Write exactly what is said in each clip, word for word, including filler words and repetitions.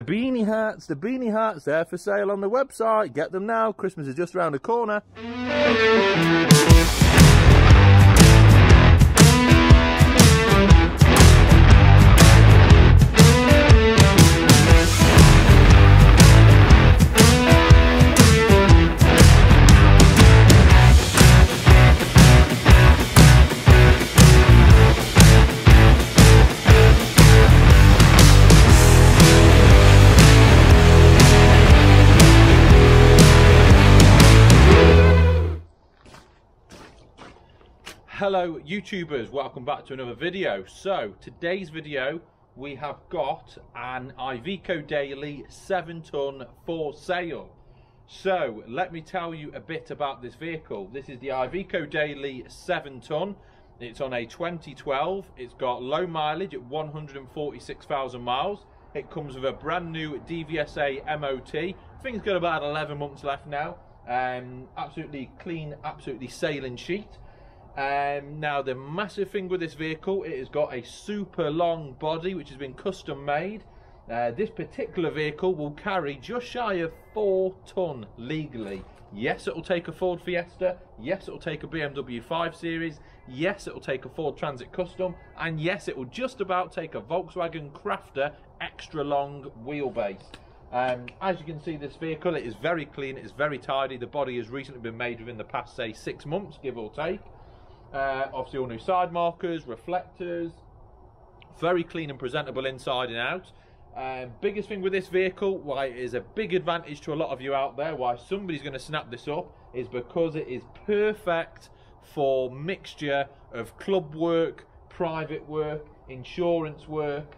beanie hats, the beanie hats, they're for sale on the website. Get them now, Christmas is just around the corner. Hello YouTubers, welcome back to another video. So today's video we have got an IVECO Daily seven ton for sale. So let me tell you a bit about this vehicle. This is the IVECO Daily seven ton. It's on a twenty twelve. It's got low mileage at one hundred forty-six thousand miles. It comes with a brand new D V S A M O T. I think it's got about eleven months left now. Um, absolutely clean, absolutely sailing sheet. Um, now the massive thing with this vehicle, it has got a super long body which has been custom made. Uh, this particular vehicle will carry just shy of four ton legally. Yes, it will take a Ford Fiesta. Yes, it will take a B M W five series. Yes, it will take a Ford Transit Custom. And yes, it will just about take a Volkswagen Crafter extra long wheelbase. Um, as you can see, this vehicle, it is very clean, it is very tidy. The body has recently been made within the past, say, six months, give or take. Uh, obviously all new side markers, reflectors, very clean and presentable inside and out. Um, biggest thing with this vehicle, why it is a big advantage to a lot of you out there, why somebody's going to snap this up, is because it is perfect for mixture of club work, private work, insurance work,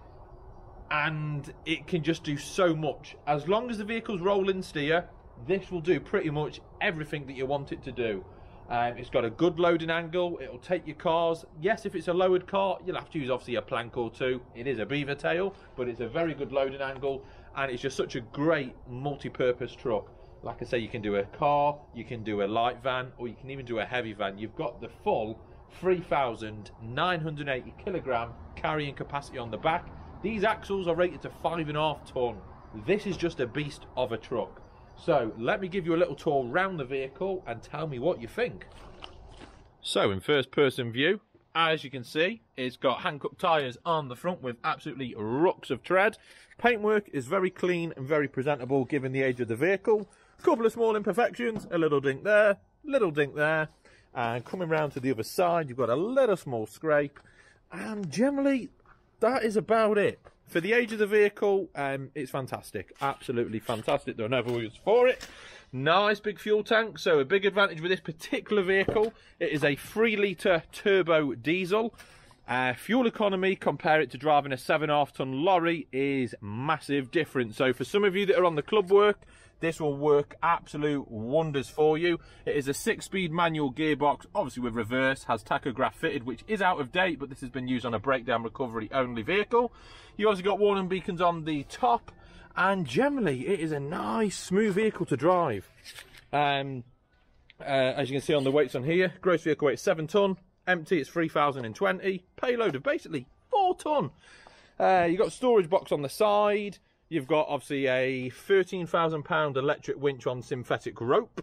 and it can just do so much. As long as the vehicle's rolling steer, this will do pretty much everything that you want it to do. Um, it's got a good loading angle, it'll take your cars. Yes, if it's a lowered car, you'll have to use obviously a plank or two. It is a beaver tail, but it's a very good loading angle, and it's just such a great multi-purpose truck. Like I say, you can do a car, you can do a light van, or you can even do a heavy van. You've got the full three thousand nine hundred eighty kilogram carrying capacity on the back. These axles are rated to five and a half ton. This is just a beast of a truck. So let me give you a little tour around the vehicle and tell me what you think. So in first person view, as you can see, it's got Hankook tyres on the front with absolutely rucks of tread. Paintwork is very clean and very presentable given the age of the vehicle. Couple of small imperfections, a little dink there, little dink there. And coming round to the other side, you've got a little small scrape. And generally, that is about it. For the age of the vehicle, um, it's fantastic. Absolutely fantastic. There are no words for it. Nice big fuel tank. So a big advantage with this particular vehicle, it is a three litre turbo diesel. Uh, fuel economy, compare it to driving a seven and a half ton lorry, is massive difference. So for some of you that are on the club work, this will work absolute wonders for you. It is a six-speed manual gearbox, obviously with reverse, has tachograph fitted, which is out of date, but this has been used on a breakdown recovery only vehicle. You also got warning beacons on the top, and generally it is a nice, smooth vehicle to drive. Um, uh, as you can see on the weights on here, gross vehicle weight seven ton, empty it's three thousand twenty, payload of basically four ton. Uh, you've got a storage box on the side. You've got obviously a thirteen thousand pound electric winch on synthetic rope.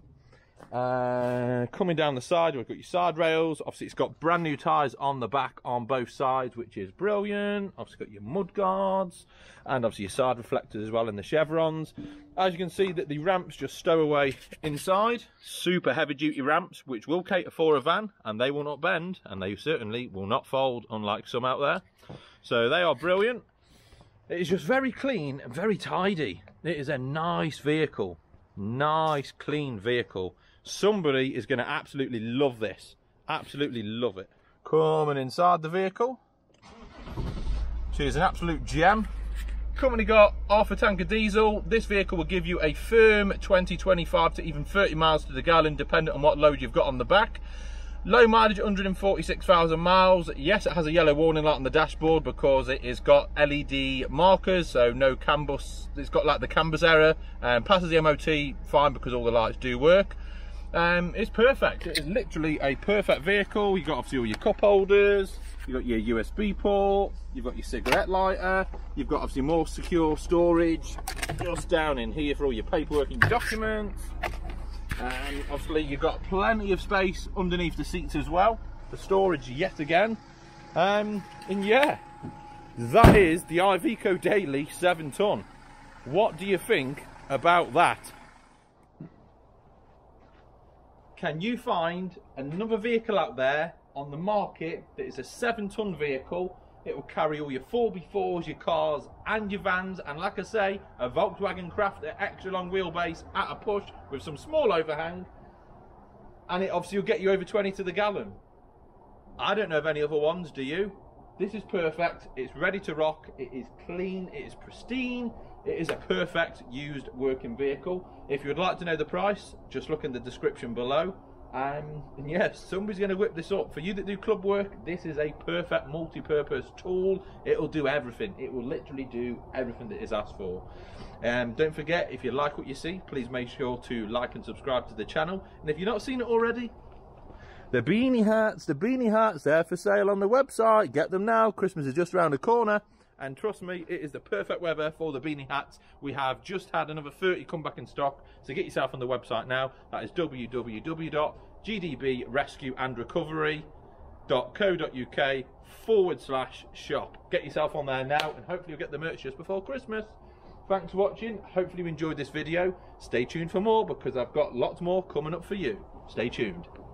Uh, coming down the side, we've got your side rails. Obviously, it's got brand new tyres on the back on both sides, which is brilliant. Obviously, got your mud guards and obviously your side reflectors as well in the chevrons. As you can see, that the ramps just stow away inside. Super heavy-duty ramps, which will cater for a van, and they will not bend, and they certainly will not fold, unlike some out there. So they are brilliant. It is just very clean and very tidy. It is a nice vehicle. Nice, clean vehicle. Somebody is going to absolutely love this. Absolutely love it. Coming inside the vehicle. So it's an absolute gem. Currently got half a tank of diesel. This vehicle will give you a firm twenty, twenty-five to even thirty miles to the gallon, depending on what load you've got on the back. Low mileage, one hundred forty-six thousand miles. Yes, it has a yellow warning light on the dashboard because it has got L E D markers, so no C A N bus. It's got like the C A N bus error, and passes the M O T fine because all the lights do work. Um, it's perfect. It is literally a perfect vehicle. You've got obviously all your cup holders, you've got your U S B port, you've got your cigarette lighter, you've got obviously more secure storage just down in here for all your paperwork and your documents. And obviously you've got plenty of space underneath the seats as well for storage yet again. Um, and yeah, that is the IVECO Daily seven ton. What do you think about that? Can you find another vehicle out there on the market that is a seven ton vehicle? It will carry all your four by fours, your cars and your vans, and like I say, a Volkswagen Crafter extra long wheelbase at a push with some small overhang, and it obviously will get you over twenty to the gallon. I don't know of any other ones, do you? This is perfect. It's ready to rock. It is clean. It is pristine. It is a perfect used working vehicle. If you would like to know the price, just look in the description below. Um, and yes, somebody's going to whip this up. For you that do club work, this is a perfect multi-purpose tool. It'll do everything. It will literally do everything that is asked for. Um, don't forget, if you like what you see, please make sure to like and subscribe to the channel. And if you've not seen it already, the beanie hats, the beanie hats, they're for sale on the website. Get them now. Christmas is just around the corner. And trust me, it is the perfect weather for the beanie hats. We have just had another thirty come back in stock. So get yourself on the website now. That is w w w dot g d b rescue and recovery dot co dot u k forward slash shop. Get yourself on there now and hopefully you'll get the merch just before Christmas. Thanks for watching. Hopefully you enjoyed this video. Stay tuned for more because I've got lots more coming up for you. Stay tuned.